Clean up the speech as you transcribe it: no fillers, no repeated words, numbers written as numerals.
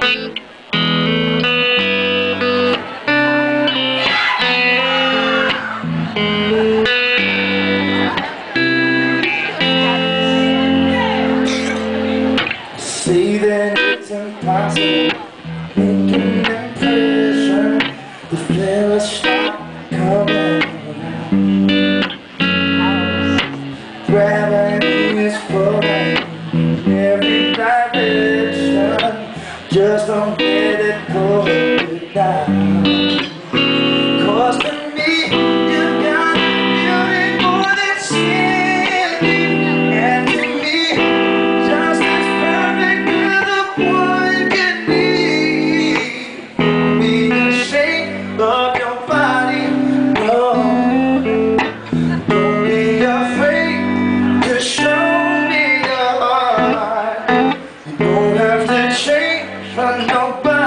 See that it's impossible making an impression. The fear stop coming around. Gravity is pulling in every direction. Just don't let it pull it down. 'Cause to me, you got beauty more than Cindy, and to me, just as perfect as a woman can be. Be the shape of your body, no. Don't be afraid to show me your heart. You don't have to change for nobody.